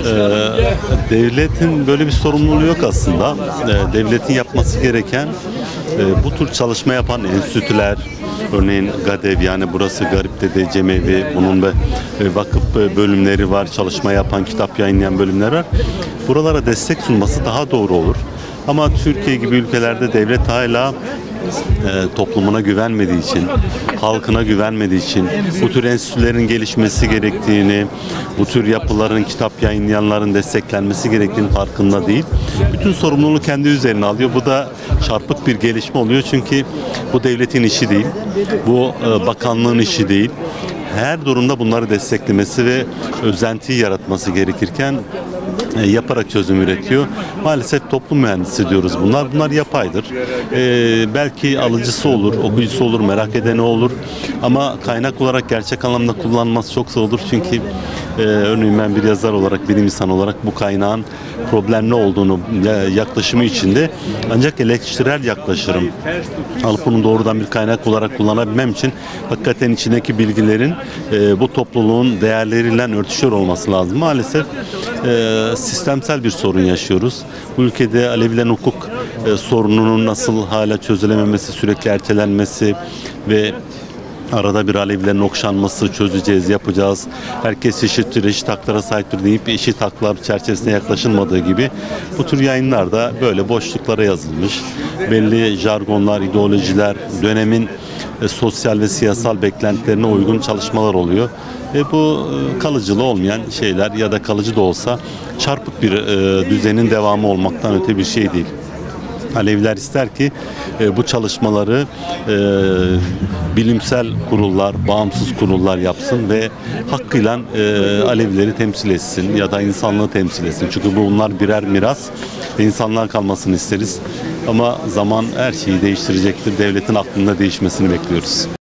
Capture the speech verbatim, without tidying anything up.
devletin böyle bir sorumluluğu yok aslında. Ee, devletin yapması gereken e, bu tür çalışma yapan enstitüler, örneğin GADEV, yani burası Garip Dede Cemevi, bunun ve e, vakıf bölümleri var, çalışma yapan, kitap yayınlayan bölümler var. Buralara destek sunması daha doğru olur. Ama Türkiye gibi ülkelerde devlet hala e, toplumuna güvenmediği için, halkına güvenmediği için bu tür enstitülerin gelişmesi gerektiğini, bu tür yapıların, kitap yayınlayanların desteklenmesi gerektiğini farkında değil. Bütün sorumluluğu kendi üzerine alıyor. Bu da çarpık bir gelişme oluyor çünkü bu devletin işi değil, bu e, bakanlığın işi değil. Her durumda bunları desteklemesi ve özentiyi yaratması gerekirken e, yaparak çözüm üretiyor. Maalesef toplum mühendisi diyoruz bunlar. Bunlar yapaydır. E, belki alıcısı olur, okuyucusu olur, merak edeni olur. Ama kaynak olarak gerçek anlamda kullanılması çok zor olur. Çünkü e, örneğin ben bir yazar olarak, bilim insanı olarak bu kaynağın problemli olduğunu yaklaşımı içinde ancak eleştirel yaklaşırım. Alıp bunu doğrudan bir kaynak olarak kullanabilmem için hakikaten içindeki bilgilerin e, bu topluluğun değerleriyle örtüşüyor olması lazım. Maalesef e, sistemsel bir sorun yaşıyoruz. Bu ülkede Alevilerin hukuk e, sorununun nasıl hala çözülememesi, sürekli ertelenmesi ve arada bir Alevilerin okşanması, çözeceğiz, yapacağız. Herkes eşittir, eşit haklara sahiptir deyip eşit haklar çerçevesine yaklaşılmadığı gibi bu tür yayınlarda böyle boşluklara yazılmış. Belli jargonlar, ideolojiler, dönemin e, sosyal ve siyasal beklentilerine uygun çalışmalar oluyor. Ve bu e, kalıcılığı olmayan şeyler ya da kalıcı da olsa çarpık bir e, düzenin devamı olmaktan öte bir şey değil. Aleviler ister ki e, bu çalışmaları e, bilimsel kurullar, bağımsız kurullar yapsın ve hakkıyla e, Alevileri temsil etsin ya da insanlığı temsil etsin. Çünkü bunlar birer miras ve insanlığa kalmasını isteriz. Ama zaman her şeyi değiştirecektir. Devletin aklında değişmesini bekliyoruz.